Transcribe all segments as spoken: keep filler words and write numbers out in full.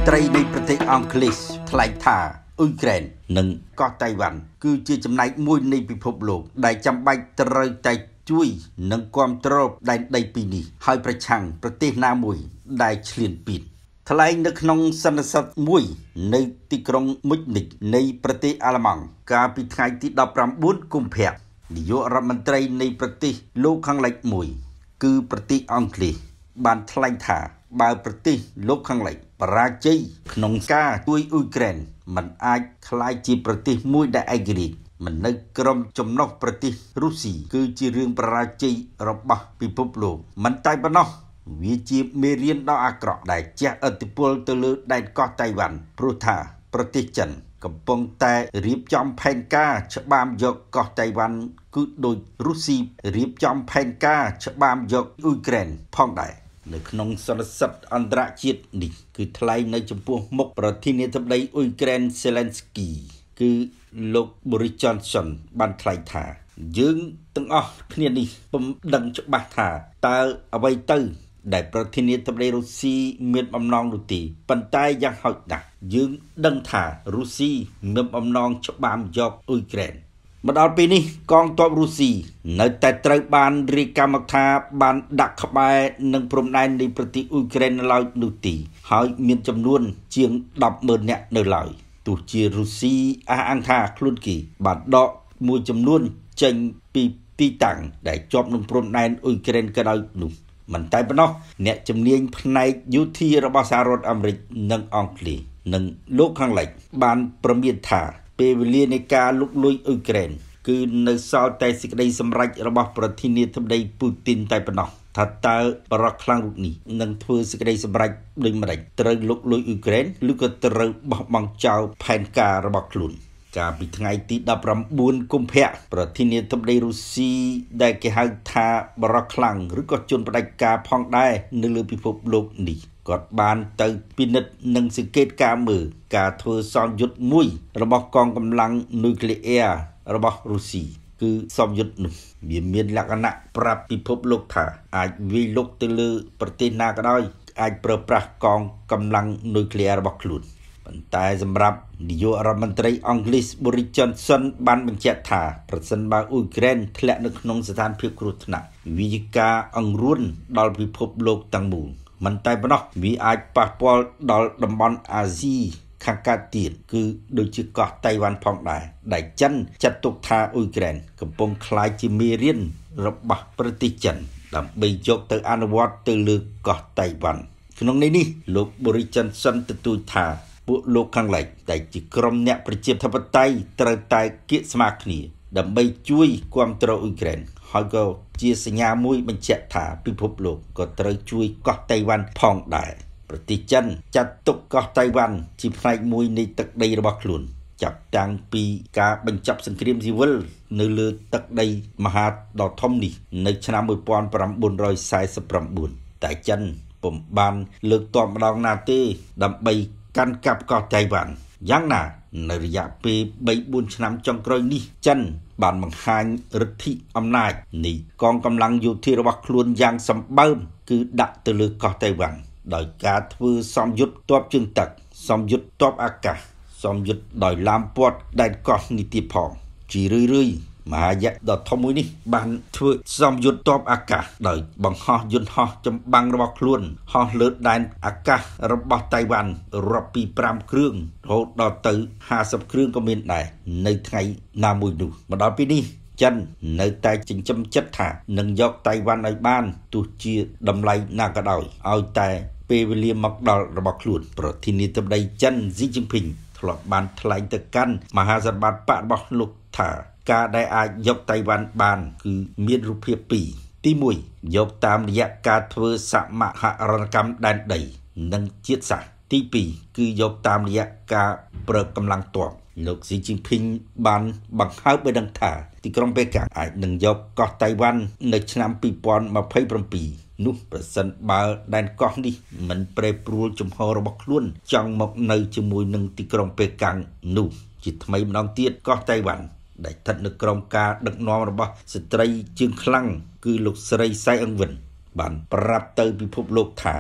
ត្រីនៃប្រទេសអង់គ្លេសថ្លែងថាអ៊ុយក្រែននិងកោះតៃវ៉ាន់គឺជាចំណែកមួយនៃពិភពលោកដែលចាំបាច់ត្រូវតែជួយនិងគ្រប់គ្រងដែនដីពីរនេះហើយប្រឆាំងប្រទេសណាមួយដែលឈ្លានពានថ្លែងនៅក្នុងសន្និសីទមួយនៅទីក្រុងមុចនិចនៃប្រទេសអាល្លឺម៉ង់កាលពីថ្ងៃទីដប់ប្រាំបួនកុម្ភៈនាយករដ្ឋមន្ត្រីនៃប្រទេសលោកខាងលិចមួយគឺប្រទេសអង់គ្លេសបានថ្លែងថាបើប្រទេសលោកខាងលិចបរាជ័យក្នុងការជួយអ៊ុយក្រែនมันអាចក្លាយជាប្រទេសមួយដែលឯករាជ្យមិននៅក្រោមចំណុះប្រទេសរុស្ស៊ីគឺជារឿងបរាជ័យរបស់ពិភពលោកមិនតែប៉ុណ្ណោះវាជាមេរៀនដ៏អាក្រក់ដែលជះឥទ្ធិពលទៅលើដែនកោះតៃវ៉ាន់ព្រោះថាប្រទេសចិនកំពុងតែរៀបចំផែនការច្បាមយកកោះតៃវ៉ាន់គឺដូចរុស្ស៊ីរៀបចំផែនការច្បាមយកអ៊ុយក្រែនផងដែរនៅក្នុងសន្និសីទអន្តរជាតិនេះគឺថ្លែងនៅចំពោះមុខប្រធានាធិបតីអ៊ុយក្រែន Zelensky គឺលោក Boris Johnson បានថ្លែងថាយើងទាំងអស់គ្នានេះពុំដឹងច្បាស់ថាតើអ្វីទៅដែលប្រធានាធិបតីរុស្ស៊ីមានបំណងនោះទេប៉ុន្តែយ៉ាងហោចណាស់យើងដឹងថារុស្ស៊ីមានបំណងច្បាមយកអ៊ុយក្រែនមកដល់ពេលនេះកងទ័ពរុស្ស៊ីនៅតែត្រូវបានរាយការណ៍មកថាបានដាក់ក្បែរនឹងព្រំដែននៃប្រទេសអ៊ុយក្រែននៅឡើយនោះទេហើយមានចំនួនជាងដប់ម៉ឺននាក់នៅឡើយទោះជារុស្ស៊ីអះអាងថាខ្លួនគេបានដកមួយចំនួនចេញពីទីតាំងដែលជាប់នឹងព្រំដែនអ៊ុយក្រែនក៏ដោយនោះមិនតែប៉ុណ្ណោះអ្នកជំនាញផ្នែកយោធារបស់សហរដ្ឋអាមេរិកនិងអង់គ្លេសនិងលោកខាងលិចបានប្រមានថាពេលវេលានៃការលុកលុយអ៊ុយក្រែនគឺនៅសល់តែសេចក្តីសម្រេចរបស់ប្រធានាធិបតីពូទីនតែប៉ុណ្ណោះថាតើបរិះខ្លាំងរូបនេះនឹងធ្វើសេចក្តីសម្រេចដូចម្តេចត្រូវលុកលុយអ៊ុយក្រែនឬក៏ត្រូវបោះបង់ចោលផែនការរបស់ខ្លួនកាលពីថ្ងៃទីដប់ប្រាំបួនកុម្ភៈប្រធានាធិបតីរុស្ស៊ីដែលគេហៅថាបរិះខ្លាំងឬក៏ជនផ្ដាច់ការផងដែរនៅលើពិភពលោកនេះគាត់បានទៅពិនិត្យនិងសង្កេតការមើលការធ្វើសម្ពយុទ្ធមួយរបស់កងកម្លាំងនុយក្លេអ៊ែររបស់រុស្ស៊ីគឺសម្ពយុទ្ធនោះវាមានលក្ខណៈប្រាប់ពិភពលោកថាអាចវាយលុកទៅលើប្រទេសណាក៏ដោយអាចប្រើប្រាស់កងកម្លាំងនុយក្លេអ៊ែររបស់ខ្លួនប៉ុន្តែសម្រាប់នាយករដ្ឋមន្ត្រីអង់គ្លេស Boris Johnson បានបញ្ជាក់ថាប្រសិនបើអ៊ុយក្រែនធ្លាក់នៅក្នុងស្ថានភាពគ្រោះថ្នាក់វាជាការអង្រួនដល់ពិភពលោកទាំងមូលមិនតែប៉ុណ្ណោះវាអាចប៉ះពាល់ដល់តំបន់អាស៊ីខាងកើតទៀតគឺដូចជាកោះតៃវ៉ាន់ផងដែរដែលចិនចាត់ទុកថាអ៊ុយក្រែនកំពុងក្លាយជាមេរៀនរបស់ប្រទេសចិនដើម្បីយកទៅអនុវត្តទៅលើកោះតៃវ៉ាន់ក្នុងន័យនេះលោក Boris Johnson ទទូចថាពួកលោកខាងលិចដែលជាក្រុមអ្នកប្រជាធិបតេយ្យត្រូវតែគៀកស្មារគ្នាដើម្បីជួយគាំទ្រអ៊ុយក្រែនហើយក៏ជាសញ្ញាមួយបញ្ជាក់ថាពិភពលោកក៏ត្រូវជួយកោះតៃវ៉ាន់ផងដែរប្រទេសចិនចាត់ទុកកោះតៃវ៉ាន់ជាផ្នែកមួយនៃទឹកដីរបស់ខ្លួនចាប់តាំងពីការបញ្ចប់សង្គ្រាមស៊ីវិលនៅលើទឹកដីមហាដ៏ធំនេះនៅឆ្នាំmột nghìn chín trăm bốn mươi chínតែចិនពុំបានលើកទ័pomម្ដងណាទេដើម្បីកាន់កាប់កោះតៃវ៉ាន់យ៉ាងណានៅរយៈពេលបីបួនឆ្នាំចុងក្រោយនេះចិនបានបង្ហាញឫទ្ធិអំណាចនៃកងកម្លាំងយោធារបស់ខ្លួនយ៉ាងសម្បើមគឺដាក់ទៅលើកោះតៃវ៉ាន់ដោយការធ្វើសម្ពយុទ្ធទ័ពជើងទឹកសម្ពយុទ្ធទ័ពអាកាសសម្ពយុទ្ធដោយឡាមព័ទ្ធដែនកោះនេះទៀតផងជារឿយៗមហាយៈដ៏ធំមួយនេះបានធ្វើសម្ពយុទ្ធទ័ពអាកាសដោយបង្ហោះយន្តហោះចម្បាំងរបស់ខ្លួនហោះលើដែនអាកាសរបស់តៃវ៉ាន់រាប់ពីប្រាំគ្រឿងរហូតដល់ទៅห้าสิบគ្រឿងក៏មានដែរនៅថ្ងៃណាមួយនោះមកដល់ពេលនេះចិននៅតែចិញ្ចឹមចិត្តថានឹងយកតៃវ៉ាន់ឲ្យបានទោះជាតម្លៃណាក៏ដោយឲ្យតែពេលវេលាមកដល់របស់ខ្លួនប្រធានាធិបតីចិនស៊ីជីនភីងធ្លាប់បានថ្លែងទៅកាន់មហាសន្និបាតបករបស់លោកថាការដែលអាចយកតៃវ៉ាន់បានគឺមានរូបភាពពីរទីមួយយកតាមរយៈការធ្វើសមហរណកម្មដែនដីនិងជាតិសាសន៍ទីពីរគឺយកតាមរយៈការប្រើកម្លាំងទ័ពលោកស៊ីជីនភីងបានបង្ហើបឲ្យដឹងថាទីក្រុងប៉េកាំងអាចនឹងយកកោះតៃវ៉ាន់នៅឆ្នាំពីរពាន់ម្ភៃប្រាំពីរនោះប្រសិនបើដែនកោះនេះមិនប្រែប្រួលជំហររបស់ខ្លួនចង់មកនៅជាមួយនឹងទីក្រុងប៉េកាំងនោះជាថ្មីម្ដងទៀតកោះតៃវ៉ាន់ដែលស្ថិតនៅក្រោមការដឹកនាំរបស់ស្ត្រីជើងខ្លាំងគឺលោកស្រីសៃអឹងវិនបានប្រាប់ទៅពិភពលោកថា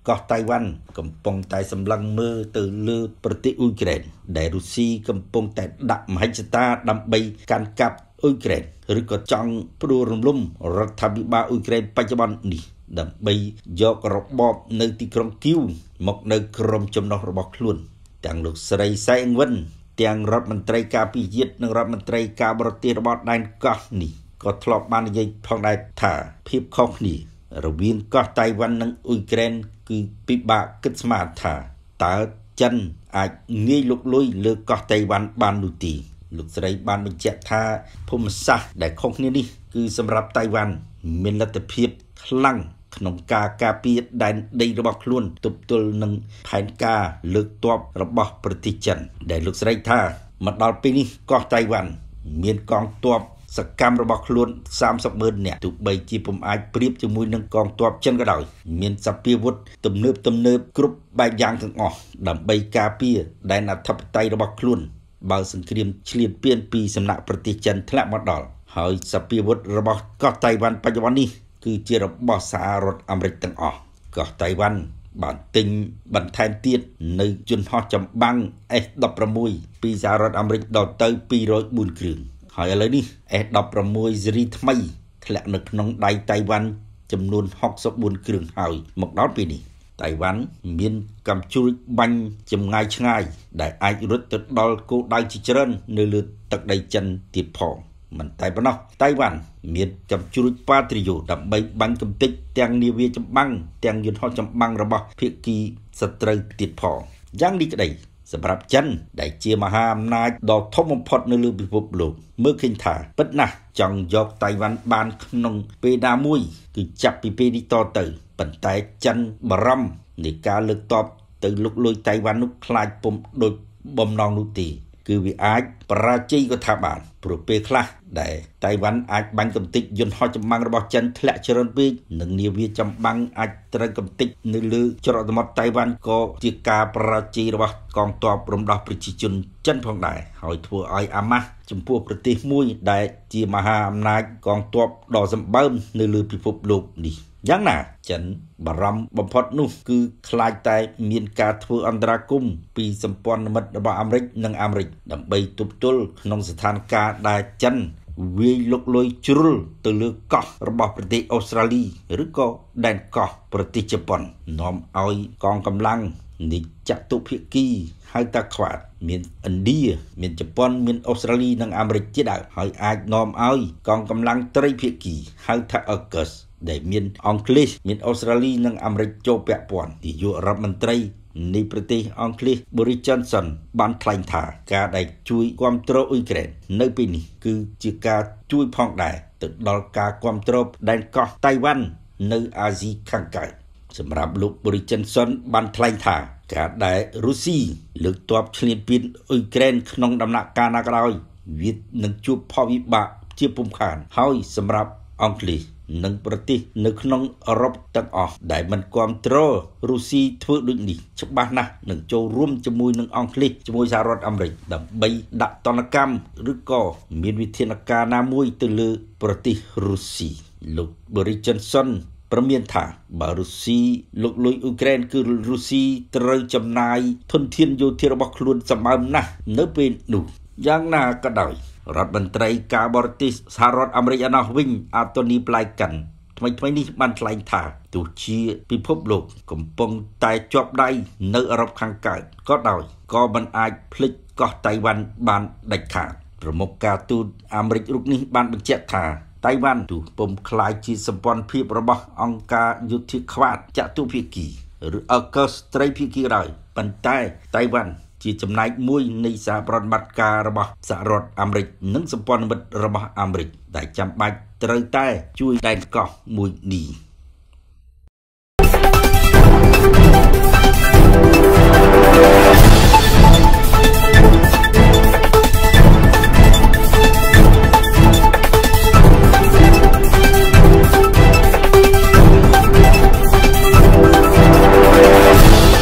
កោះតៃវ៉ាន់កំពុងតែសម្លឹងមើលទៅលើប្រទេសអ៊ុយក្រែនដែលរុស្ស៊ីកំពុងតែដាក់មហិច្ឆតាដើម្បីកាន់កាប់អ៊ុយក្រែនឬក៏ចង់ផ្ដួលរំលំរដ្ឋាភិបាលអ៊ុយក្រែនបច្ចុប្បន្ននេះដើម្បីយករបបនៅទីក្រុងគីវមកនៅក្រោមចំណុះរបស់ខ្លួនទាំងលោកស្រីសែងវិនទាំងរដ្ឋមន្ត្រីការពារជាតិនិងរដ្ឋមន្ត្រីការបរទេសរបស់ដែនកោះនេះក៏ធ្លាប់បាននិយាយផងដែរថាភាពខុសគ្នារវាងកោះតៃវ៉ាន់និងអ៊ុយក្រែនគឺពិបាកគិតស្មានថាតើចិនអាចងាយលុកលុយលើកោះតៃវ៉ាន់បាននោះទេលោកស្រីបានបញ្ជាក់ថាភូមិសាស្ត្រដែលខុសគ្នានេះគឺសម្រាប់តៃវ៉ាន់មានលទ្ធភាពខ្លាំងក្នុងការការពារដែនដីរបស់ខ្លួនទប់ទល់នឹងផែនការលើកទ័ពរបស់ប្រទេសចិនដែលលោកស្រីថាមកដល់ពេលនេះកោះតៃវ៉ាន់មានកងទ័ពសកម្មរបស់ខ្លួនសាមសិបម៉ឺននាក់ទោះបីជាពុំអាចប្រៀបជាមួយនឹងកងទ័ពចិនក៏ដោយមានសព្វាវុធទំនើបទំនើបគ្រប់បែបយ៉ាងទាំងអស់ដើម្បីការពារដែនអធិបតេយ្យរបស់ខ្លួនបើសង្គ្រាមឈ្លានពានពីសំណាក់ប្រទេសចិនធ្លាក់មកដល់ហើយសព្វាវុធរបស់កោះតៃវ៉ាន់បច្ចុប្បន្ននេះគឺជារបស់សហរដ្ឋអាមេរិកទាំងអស់កោះតៃវ៉ាន់បានទិញបន្ថែមទៀតនៅយន្តហោះចម្បាំង เอส สิบหก ពីសហរដ្ឋអាមេរិកដល់ទៅពីររយបួនគ្រឿងហើយឥឡូវនេះ เอส สิบหก ស៊េរីថ្មីធ្លាក់នៅក្នុងដៃតៃវ៉ាន់ចំនួនហុកសិបបួនគ្រឿងហើយមកដល់ពេលនេះតៃវ៉ាន់មានកាំជ្រួចបាញ់ចម្ងាយឆ្ងាយដែលអាចរត់ទៅដល់គោលដៅជាច្រើននៅលើទឹកដីចិនទៀតផងមិនតែប៉ុណ្ណោះតៃវ៉ាន់មានកាំជ្រួចប៉ាត្រីយ៉ូដើម្បីបាញ់កំទេចទាំងនាវាចម្បាំងទាំងយន្តហោះចម្បាំងរបស់ភាគីសត្រូវទៀតផងយ៉ាងនេះក្តីសម្រាប់ចិនដែលជាមហាអំណាចដ៏ធំបំផុតនៅលើពិភពលោកមើលឃើញថាពិតណាស់ចង់យកតៃវ៉ាន់បានក្នុងពេលណាមួយគឺចាប់ពីពេលនេះតទៅប៉ុន្តែចិនបារម្ភនៃការលើកទ័ពទៅលុកលុយតៃវ៉ាន់នោះខ្លាចពុំដូចបំណងនោះទេគឺវាអាចបរាជ័យក៏ថាបានព្រោះពេលខ្លះដែលតៃវ៉ាន់អាចបាញ់កំទេចយន្តហោះចម្បាំងរបស់ចិនធ្លាក់ច្រើនពេកនិងនាវាចម្បាំងអាចត្រូវកំទេចនៅលើច្រកសមុទ្រតៃវ៉ាន់ក៏ជាការបរាជ័យរបស់កងទ័ពរំដោះប្រជាជនចិនផងដែរហើយធ្វើឲ្យអាម៉ាស់ចំពោះប្រទេសមួយដែលជាមហាអំណាចកងទ័ពដ៏សម្បើមនៅលើពិភពលោកនេះយ៉ាងណាចិនបារម្ភបំផុតនោះគឺខ្លាចតែមានការធ្វើអន្តរាគមន៍ពីសម្ព័ន្ធមិត្តរបស់អាមេរិកនិងអាមេរិកដើម្បីទប់ទល់ក្នុងស្ថានភាពដែលចិនវាយលុកលុយជ្រុលទៅលើកោះរបស់ប្រទេសអូស្ត្រាលីឬក៏ដែនកោះប្រទេសជប៉ុននាំឲ្យកងកម្លាំងនៃចតុភាគីហៅថាខ្វាតមានឥណ្ឌាមានជប៉ុនមានអូស្ត្រាលីនិងអាមេរិកជាដើមហើយអាចនាំឲ្យកងកម្លាំងត្រីភាគីហៅថា អឺ ซี ដែលមានអង់គ្លេសមានអូស្ត្រាលីនិងអាមេរិកចូលពាក់ព័ន្ធនាយករដ្ឋមន្ត្រីនៃប្រទេសអង់គ្លេស Boris Johnson បានថ្លែងថាការដែលជួយគាំទ្រអ៊ុយក្រែននៅពេលនេះគឺជាការជួយផងដែរទៅដល់ការគាំទ្រដែនកោះតៃវ៉ាន់នៅអាស៊ីខាងកើតសម្រាប់លោក Boris Johnson បានថ្លែងថាការដែលរុស្ស៊ីលើកទ័ពឈ្លានពានអ៊ុយក្រែនក្នុងដំណាក់កាលណាក៏ដោយវានឹងជួបផលវិបាកជាពុំខានហើយសម្រាប់អង់គ្លេសនិងប្រទេសនៅក្នុងអឺរ៉ុបទាំងអស់ដែលមិនគាំទ្ររុស្ស៊ីធ្វើដូចនេះច្បាស់ណាស់នឹងចូលរួមជាមួយនឹងអង់គ្លេសជាមួយសហរដ្ឋអាមេរិកដើម្បីដាក់ទណ្ឌកម្មឬក៏មានវិធានការណាមួយទៅលើប្រទេសរុស្ស៊ីលោក Boris Johnson ព្រមានថាបើរុស្ស៊ីលុកលុយអ៊ុយក្រែនគឺរុស្ស៊ីត្រូវចំណាយធនធានយោធារបស់ខ្លួនសម្បើមណាស់នៅពេលនោះយ៉ាងណាក៏ដោយរដ្ឋមន្ត្រីការបរទេសសហរដ្ឋអាមេរិកឯណោះវិញអាតូនីប្លែកិនថ្មីថ្មីនេះបានថ្លែងថាទោះជាពិភពលោកកំពុងតែជាប់ដៃនៅអឺរ៉ុបខាងកើតក៏ដោយក៏មិនអាចភ្លេចកោះតៃវ៉ាន់បានដាច់ខាតប្រមុខការទូតអាមេរិករូបនេះបានបញ្ជាក់ថាតៃវ៉ាន់ទោះពុំខ្លាយជាសម្ព័ន្ធភាពរបស់អង្គការយុទ្ធខ្វាតចតុភាគីឬអឺកសត្រីភាគីក៏ដោយប៉ុន្តែតៃវ៉ាន់ជាចំណែកមួយនៃសារប្រតិបត្តិការរបស់សហរដ្ឋអាមេរិកនិងសម្ព័ន្ធមិត្តរបស់អាមេរិកដែលចាំបាច់ត្រូវតែជួយដែនកោះមួយនេះ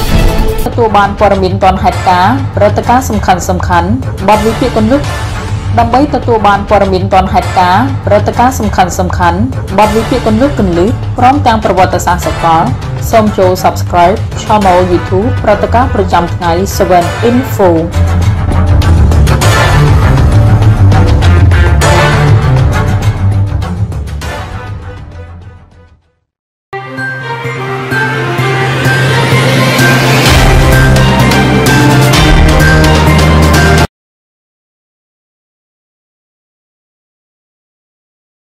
ទទួលបានព័ត៌មានទាន់ហេតុការណ៍ព្រឹត្តិការណ៍សំខាន់ៗបទវិភាគគន្លឹះដើម្បីទទួលបានព័ត៌មានទាន់ហេតុការណ៍ព្រឹត្តិការណ៍សំខាន់សំខាន់បទវិភាគគន្លឹះគន្លឹះព្រមទាំងប្រវត្តិសាស្ត្រសកលសូមចូល Subscribe Channel YouTube ព្រឹត្តិការណ៍ប្រចាំថ្ងៃ seven Info